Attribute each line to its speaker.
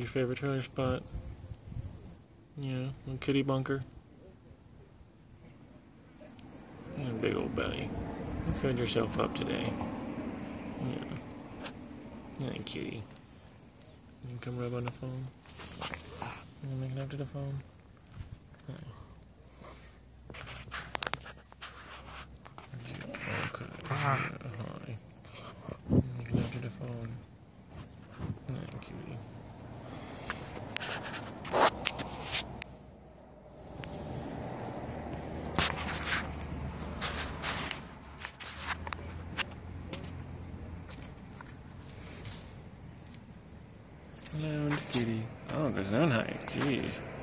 Speaker 1: favorite trailer spot? Yeah, a kitty bunker. And a big old belly. You fed yourself up today. Yeah. Yeah, cutie. You come rub on the phone? You make love to the phone? Okay. Hi. Make love to the phone. Yeah, cutie. Hello, cutie. Oh, goes down high. Jeez.